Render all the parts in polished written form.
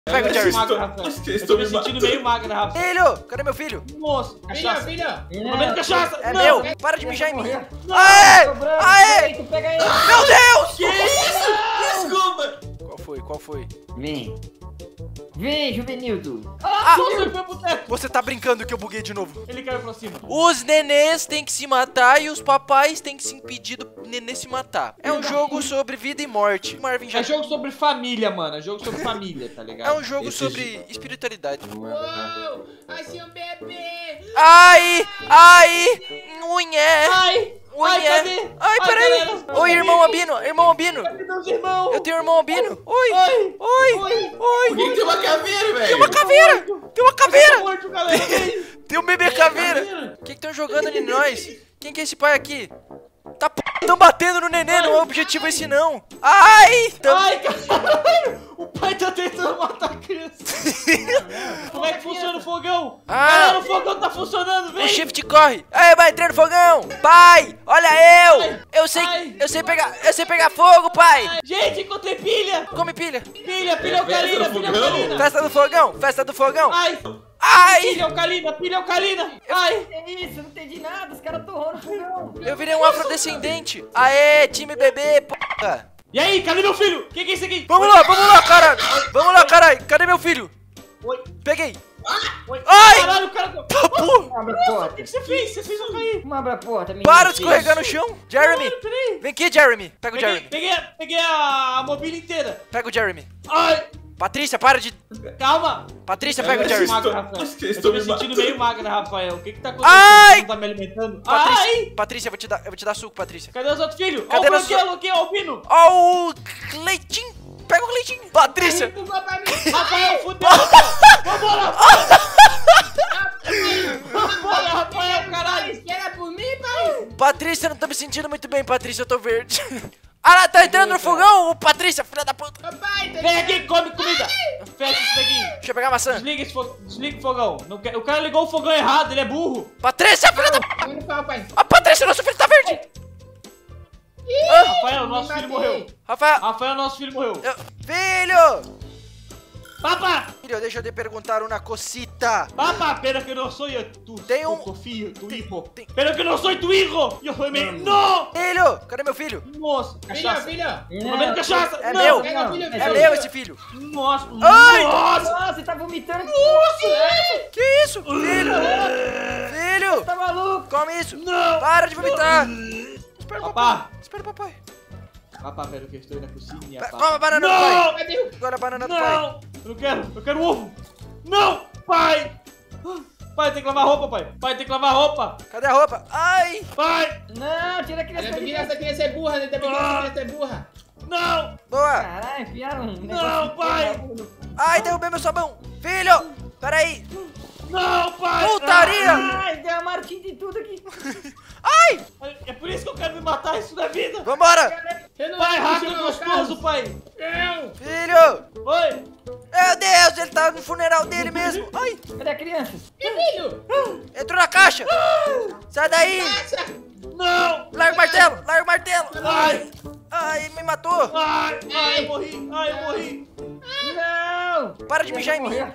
Pega o Jerry. Eu tô me sentindo meio magra, Rafa. Filho, cadê meu filho? Nossa, cachaça. Filha. Tô bebendo cachaça. É Não. meu. Para de mijar em mim. Não. Aê! Sobrando. Aê! Tu pega ele. Meu Deus! Que isso? Desculpa. Qual foi? Vem. Vem, Juvenildo. Nossa, ele foi pro teto. Você tá brincando que eu buguei de novo. Ele caiu pra cima. Os nenês têm que se matar e os papais têm que se impedir do nenê se matar. É um jogo sobre vida e morte. Marvin já... É jogo sobre família, mano. É jogo sobre família, tá ligado? É um jogo Esse sobre espiritualidade. Uou, achei um bebê. Ai! Ai! Unhé! Ai! Ai, Unhé! cadê? Ai, peraí! galera. Oi, irmão Albino! Irmão Albino! Cadê meus irmãos? Eu tenho um irmão Albino! Oi! Oi! Oi! Oi! Oi! Por que tem uma caveira, velho? Tem uma caveira! Tem uma Eu tô caveira! morto, galera. Vem. Tem um bebê caveira! O que estão jogando ali em nós? Quem que é esse pai aqui? Tá p... Tão batendo no nenê, não é objetivo esse não! Ai! Ai, caralho! O pai tá tentando matar a criança. Como é que funciona o fogão? Galera, o fogão tá funcionando, O vem! shift corre! Aí, vai entrar no fogão! Pai! Olha eu! Eu sei pegar fogo, pai! Ai, gente, encontrei pilha! Come pilha! Pilha, pilha alcalina, pilha alcalina! Festa do fogão! Festa do fogão! Ai! Ai! Pilha alcalina, pilha alcalina! Ai! É isso, não entendi nada. Os caras torrando o fogão. Eu virei um afrodescendente! Aê, time bebê, porra! E aí, cadê meu filho? Que é isso aqui? Vamos lá, caralho! Vamos lá, caralho! Cadê meu filho? Oi! Peguei! Oi! Ai! Caralho, o cara... Tá, porra! Abre a O porta. que você fez? Você fez eu cair! Não abre a porta, menino. Para de escorregar no chão! Jeremy! Caralho, peraí! Vem aqui, Jeremy! Pega o Jeremy! Peguei a mobília inteira! Pega o Jeremy! Ai! Patrícia, para de... Calma! Patrícia, pega o Jeremy! Magra, Rafael. acho que Eu estou tô me me sentindo meio magra, Rafael. O que tá acontecendo? Ai! Você não tá me alimentando? Ai! Patrícia, Patrícia, eu vou te dar suco, Patrícia. Cadê os outros filhos? Cadê Ó o meus Branquelo aqui, ó o Pino! Ó o Cleitinho! Pega o Cleitinho! Patrícia! Rafael, fudeu! Vambora! Vambora, Rafael, caralho! Espera por mim, pai. Patrícia, não tô me sentindo muito bem, Patrícia, eu tô verde. Ah lá, tá entrando no fogão, ô Patrícia, filha da puta! Papai, Vem aqui, come comida! Fecha isso daqui! Deixa eu pegar a maçã. Desliga esse fogão! Desliga o fogão! O cara ligou o fogão errado, ele é burro! Patrícia, filha da puta! Vem no pau, pai. A Patrícia, nosso filho tá verde! Rafael, nosso filho morreu! Rafael, Nosso filho morreu! filho! Papá! Filho, deixa eu te perguntar uma cosita. Papá, pero que no soy tu, Tem um- tu filho, tu hijo! tem- Pero que no soy tu hijo! Eu soy mi... No! Filho, cadê meu filho? Nossa, cachaça! Filha. Tô bebendo cachaça! É Não. meu! Pega a filha, É filha. meu esse filho! Nossa! Ai! Nossa! Nossa, você tá vomitando. Que isso? Filho! Filho! Tá maluco? Come isso! Não! Para de vomitar! Espera o Papá! papai! Espera o papai! Papá, velho, que eu estou na cozinha, papá. Come a banana do Não! pai! Agora a banana do pai! Não! Eu não quero! Eu quero ovo! Não! Pai! Pai, tem que lavar roupa, pai! Pai, tem que lavar roupa! Cadê a roupa? Ai! Pai! Não, tira a criança daqui. Essa criança é burra, né? Criança é burra. Não! Boa! Caralho, enfiaram um Não, pai! Ai, derrubei meu sabão! Filho! Peraí! Não, pai! Putaria! Ai, derramaram tinta em tudo aqui. Ai! É por isso que eu quero me matar isso da vida! Vambora! Pai, hacker gostoso, pai! Não. Filho! Oi! Meu Deus, ele tá no funeral dele mesmo! Ai! Cadê a criança? Entrou na caixa! Sai daí! Não! Larga o martelo! Larga o martelo! Ai! Ai, me matou! Ai! Ai, eu morri! Ai, eu morri! Não. Para de mijar em mim! Morreu.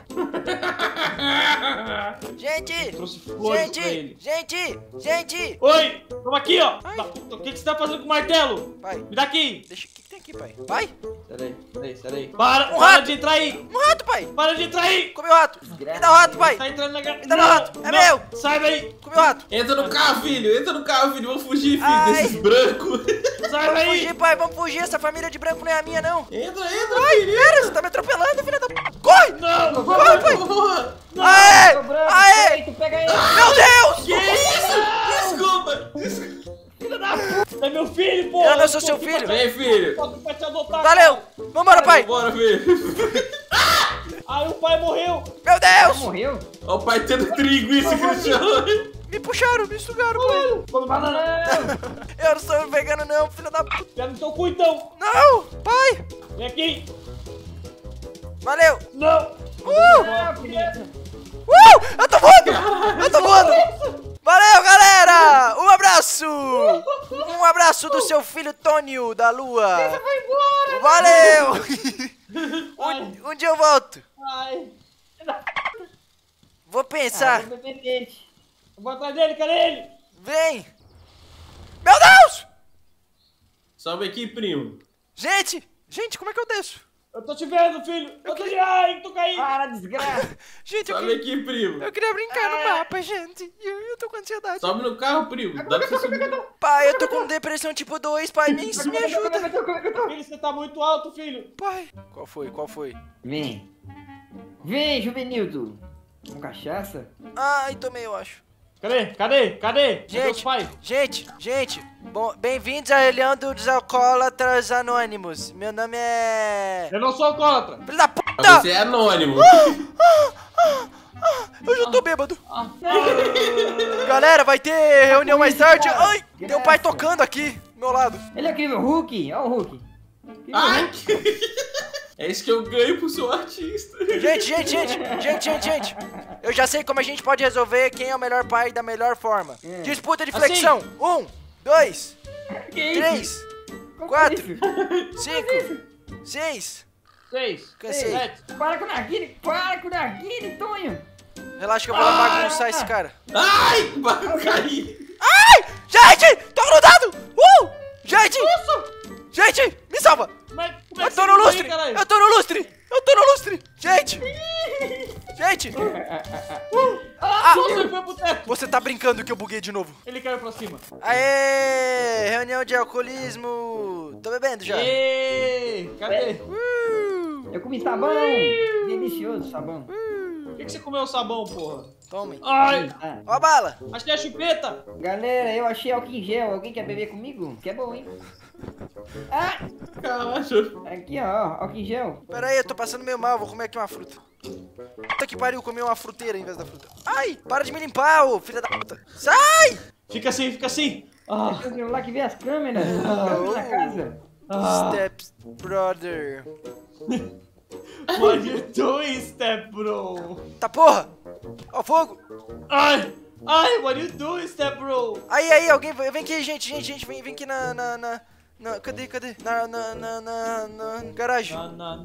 Gente! Trouxe flores pra ele. Gente! Oi! Toma aqui, ó! Ai. Da puta, o que você tá fazendo com o martelo? Pai, Me dá aqui! deixa. O que tem aqui, pai? Vai! Sai daí. Para Um para rato. de entrar aí! Um rato, pai! Para de entrar aí! Come o rato! Me dá o rato, pai! Tá entrando na garra. Me dá no rato, é meu. Sai daí! Come o rato! Entra no carro, filho. Entra no carro, filho. Vamos fugir, filho, Ai. desses brancos. Sai Vamos daí! fugir, pai! Vamos fugir! Essa família de branco não é a minha, não! Entra, Ai, filho. pera! Você tá me atropelando, filha da p... Corre! Não! Corre, pai! Porra. Aê! Sobrando. Aê! Ei, tu pega ele. Meu Deus! Que isso? Desculpa. Filha da puta! É meu filho, pô! Eu não sou seu filho! Vem, filho. Só que pra te adotar! Valeu! Vambora, pai! Bora, filho. Ai, o pai morreu! Meu Deus! Morreu? Ó o pai tendo linguiça, Cristiano. Me puxaram, me sugaram, pai! Come banana! Eu não sou vegano, não, filha da p... Pega no teu cu, então! Não! Pai! Vem aqui! Valeu! Não! Não, criança. Eu tô voando! Eu tô voando! Valeu, galera! Um abraço! Um abraço do seu filho Tônio da Lua! Vai embora. Valeu! Ai. Um dia eu volto! Ai. Vou pensar. Independente. Eu vou atrás dele, cadê ele? Vem. Meu Deus! Sobe aqui, primo. Gente, como é que eu desço? Eu tô te vendo, filho. Ai, tô caindo. Para, desgraça. Gente, Sobe aqui, primo. eu queria brincar no mapa, gente. Eu tô com ansiedade. Sobe no carro, primo. Dá pra você subir. Pai, eu tô com depressão tipo 2, pai. Me ajuda. Filho, você tá muito alto, filho. Pai. Qual foi? Vem. Vem, Juvenildo. Com cachaça? Ai, tomei, eu acho. Cadê? Cadê os pais? Gente. Bom, bem-vindos a reunião dos alcoólatras anônimos. Meu nome é... Eu não sou alcoólatra. Filho da puta! Mas você é anônimo. Eu já tô bêbado. Galera, vai ter reunião mais tarde. Ai, tem um pai tocando aqui, do meu lado. Ele é incrível, Hulk. Olha o Hulk. Ai, é isso que eu ganho por ser um artista. Gente. Eu já sei como a gente pode resolver quem é o melhor pai da melhor forma. Disputa de flexão. 1, 2, 3, 4, 5, 6. 6. Cansei. 7. Para com o narguile, Tonho. Relaxa que eu vou lá bagunçar esse cara. Ai, caí. Ai! Gente! Tô grudado! Gente! Me salva! Mas como é Eu que tô você no não lustre! foi, caralho? Eu tô no lustre! Gente! Você foi pro teto. Você tá brincando que eu buguei de novo. Ele caiu pra cima. Aê! Reunião de alcoolismo! Tô bebendo já. Ei, cadê? Eu comi sabão. Delicioso sabão. Por que você comeu o sabão, porra? Tome. Ai, Ah, Ó a bala! achei a chupeta. galera, eu achei álcool em gel. Alguém quer beber comigo? Que é bom, hein? Ah, Caralho. aqui, ó. Álcool em gel. Pera aí, eu tô passando meio mal, vou comer aqui uma fruta. Puta que pariu, comi uma fruteira em vez da fruta. Ai! Para de me limpar, ô filha da puta! Sai! Fica assim. Ah, Meu celular que vê as câmeras. Câmeras na casa. Steps brother. what you doing, step bro? Tá porra! Ó o fogo! Ai, what you doing, step bro? Aí, alguém, vem aqui, gente, vem aqui cadê? Na garagem.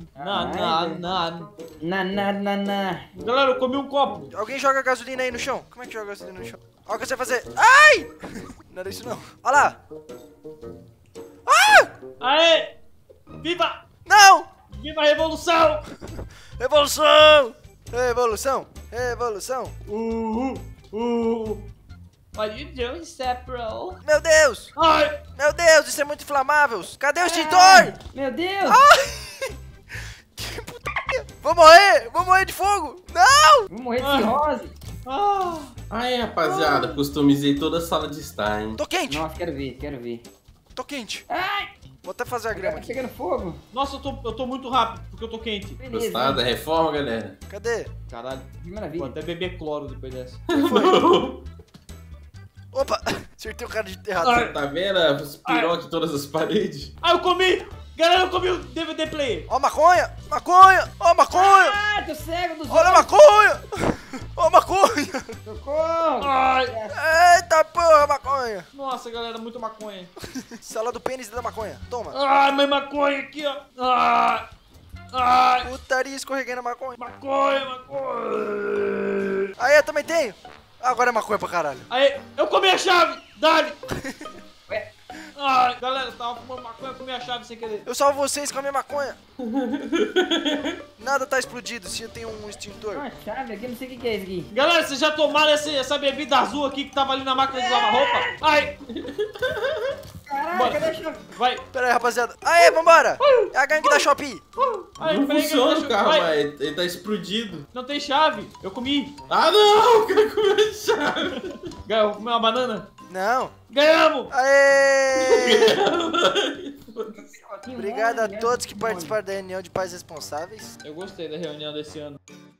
Na. Galera, eu comi um copo. Alguém joga gasolina aí no chão? Como é que joga gasolina no chão? Olha o que você vai fazer. Ai! Não era isso não. Olha lá. Ah! Aê! Viva! Não! Viva a revolução! Revolução! What you doing, step bro? Meu Deus! Ai! Meu Deus, isso é muito inflamável! Cadê o extintor? Meu Deus. Ai! Que putaria! Vou morrer de fogo! Não! Vou morrer de cirrose. Ah! Ai, rapaziada, customizei toda a sala de estar, hein? Tô quente! Nossa, quero ver. Tô quente! Ai, Vou até fazer a grama tá aqui. pegando fogo. Nossa, eu tô muito rápido, porque eu tô quente. Beleza. Gostaram da reforma, galera? Cadê? Caralho, Que vou maravilha. até beber cloro depois dessa. Opa! Acertei o cara de errado. Ai. Tá vendo os pirocas em todas as paredes? Ah, eu comi! Galera, eu comi o DVD player! Ó maconha! Ó maconha! Ah, tô cego dos Olha a olhos. maconha! Ó maconha! Socorro. Ai! Eita porra, maconha! Nossa, galera, muito maconha. Sala do pênis da maconha. Toma. Ai, mas maconha aqui, ó. Ai! Putaria, escorreguei na maconha. Maconha! Aí, eu também tenho. Agora é maconha pra caralho. Aí, eu comi a chave! Dali! Ué. Ai, galera, eu tava fumando maconha, eu comi a chave sem querer. Eu salvo vocês com a minha maconha. Nada tá explodido se eu tenho um extintor. Uma chave aqui, não sei o que é isso aqui. Galera, vocês já tomaram essa bebida azul aqui que tava ali na máquina de lavar roupa? Ai! Caraca, Bora. cadê a chave? Vai! Pera aí, rapaziada. Aê, vambora. É a gangue da Shopee. Ai, Não peraí que funciona deixa- o carro, vai. mas ele tá explodido. Não tem chave, eu comi. Ah, não! Eu quero comer a chave. Ganhou, vou comer uma banana. Não. Ganhamos! Aê! Que Obrigado a mole, todos que mole. participaram da reunião de pais responsáveis. Eu gostei da reunião desse ano.